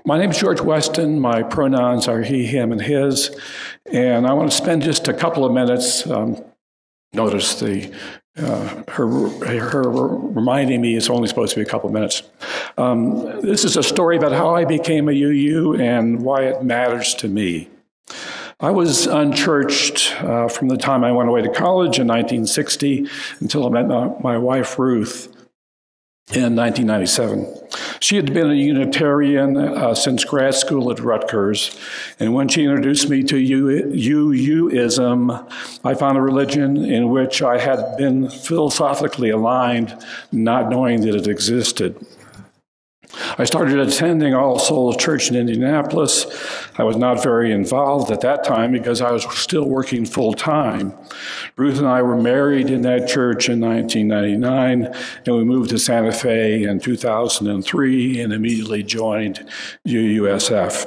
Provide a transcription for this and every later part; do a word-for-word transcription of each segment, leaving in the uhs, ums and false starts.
My name is George Weston. My pronouns are he, him, and his. And I want to spend just a couple of minutes. Um, notice the uh, her, her reminding me it's only supposed to be a couple of minutes. Um, this is a story about how I became a U U and why it matters to me. I was unchurched uh, from the time I went away to college in nineteen sixty until I met my, my wife, Ruth, in nineteen ninety-seven. She had been a Unitarian uh, since grad school at Rutgers, and when she introduced me to U U-ism, I found a religion in which I had been philosophically aligned, not knowing that it existed. I started attending All Souls Church in Indianapolis. I was not very involved at that time because I was still working full-time. Ruth and I were married in that church in nineteen ninety-nine, and we moved to Santa Fe in two thousand three and immediately joined U U S F.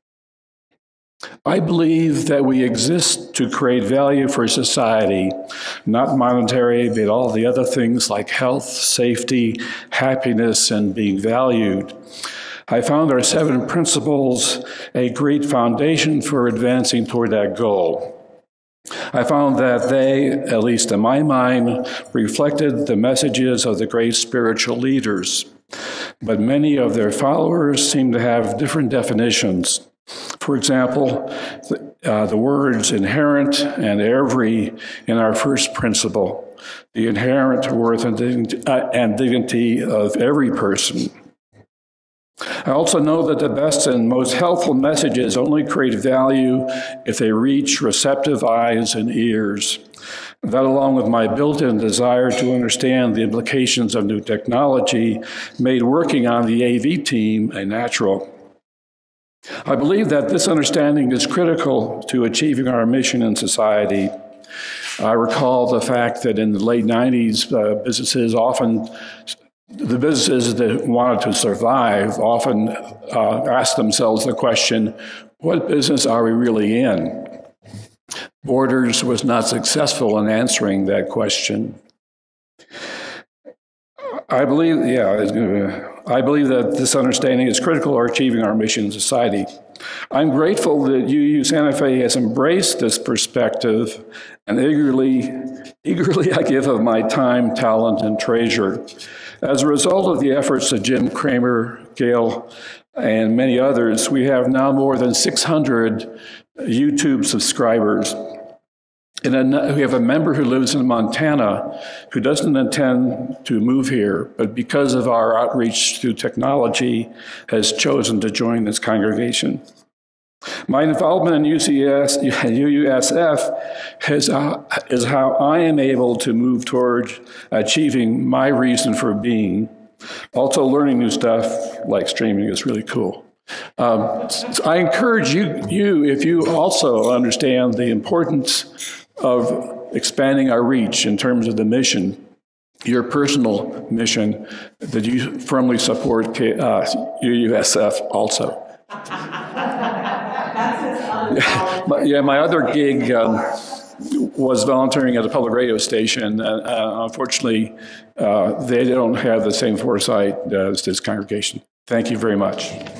I believe that we exist to create value for society, not monetary, but all the other things like health, safety, happiness, and being valued. I found our seven principles a great foundation for advancing toward that goal. I found that they, at least in my mind, reflected the messages of the great spiritual leaders, but many of their followers seem to have different definitions. For example, the, uh, the words inherent and every in our first principle, the inherent worth and dignity, uh, and dignity of every person. I also know that the best and most helpful messages only create value if they reach receptive eyes and ears. That, along with my built-in desire to understand the implications of new technology, made working on the A V team a natural. I believe that this understanding is critical to achieving our mission in society. I recall the fact that in the late nineties, uh, businesses often, the businesses that wanted to survive often uh, asked themselves the question, what business are we really in? Borders was not successful in answering that question. I believe, yeah, I believe that this understanding is critical to achieving our mission in society. I'm grateful that U U Santa Fe has embraced this perspective, and eagerly, eagerly I give of my time, talent, and treasure. As a result of the efforts of Jim Kramer, Gail, and many others, we have now more than six hundred YouTube subscribers. And we have a member who lives in Montana who doesn't intend to move here, but because of our outreach through technology, has chosen to join this congregation. My involvement in U U S F has, uh, is how I am able to move toward achieving my reason for being. Also, learning new stuff like streaming is really cool. Um, so I encourage you, you, if you also understand the importance of expanding our reach in terms of the mission, your personal mission, that you firmly support K, uh, U U S F also. yeah, yeah, my other gig um, was volunteering at a public radio station. Uh, uh, unfortunately, uh, they don't have the same foresight as this congregation. Thank you very much.